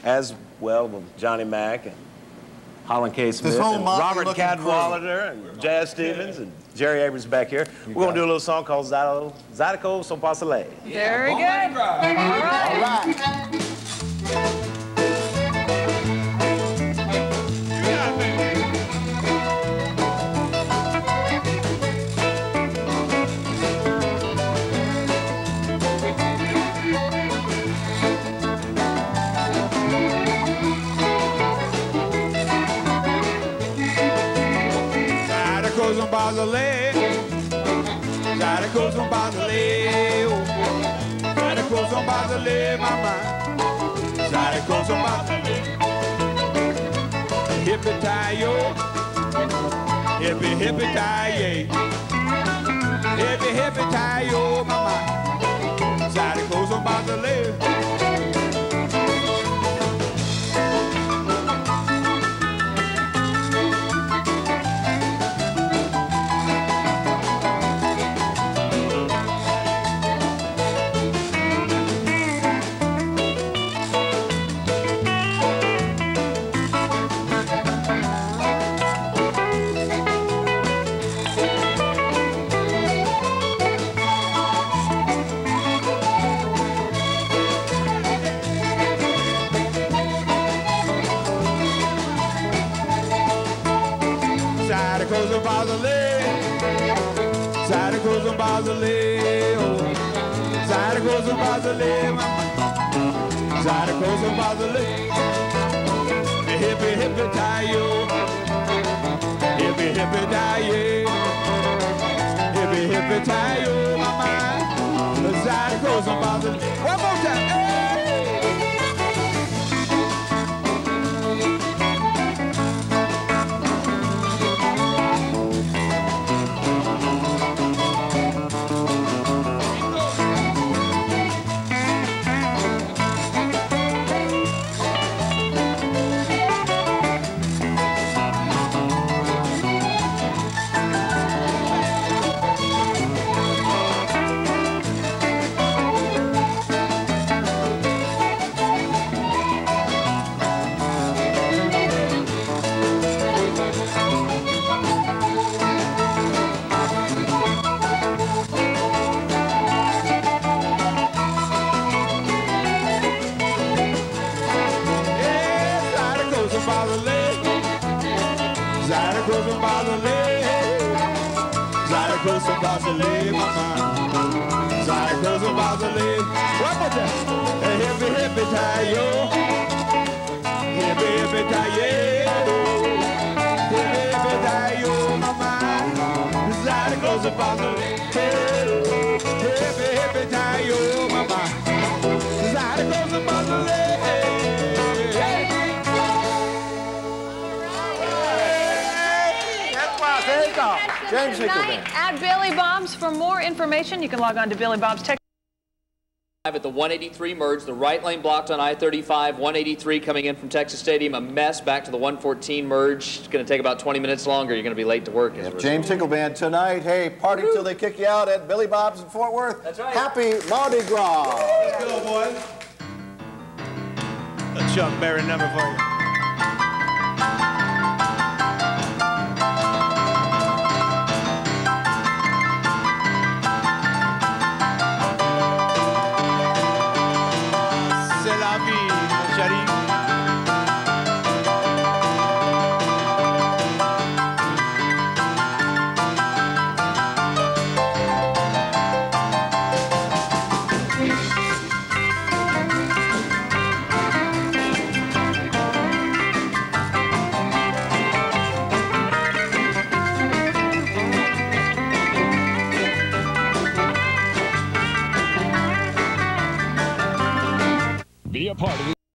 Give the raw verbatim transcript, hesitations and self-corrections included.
as well with Johnny Mack and Holland K. Smith and Robert Cadwallader and Jazz Stevens and Jerry Abrams back here. You We're going to do a little song called Zydeco Son Pasole. Yeah, Very good. All right. All right. Son Basile, Zydeco Son Basile, Zydeco Son Basile, mama, Zydeco Son Basile. Hippie tie yo, hippie hippie tie ye, hippie hippie tie yo, mama, Zydeco Son Basile. Zydeco Son Basile, Zydeco Son Basile, oh, Zydeco Son Basile, mama, Zydeco Son Basile. Hippie hippie tie yo, hippie hippie tie ye, hippie hippie tie yo, mama, Zydeco Son Basile. One more time, hey! Zydeco Son Basile, Zydeco Son Basile, mama, Zydeco Son Basile. One more time. Hippie hippie tie yo, hippie hippie tie ye, hippie hippie tie yo, mama, Zydeco Son Basile. Hippie hippie tie yo, mama, Zydeco Son Basile. James Tonight at Billy Bob's. For more information, you can log on to Billy Bob's Tech. At the one eighty-three merge, the right lane blocked on I thirty-five, one eighty-three coming in from Texas Stadium, a mess back to the one fourteen merge. It's going to take about twenty minutes longer. You're going to be late to work. Yep, James Tinkle Band tonight. Hey, party till they kick you out at Billy Bob's in Fort Worth. That's right. Happy Mardi Gras. Let's go, boys. A Chuck Berry number for you. C'est la vie, mon chéri.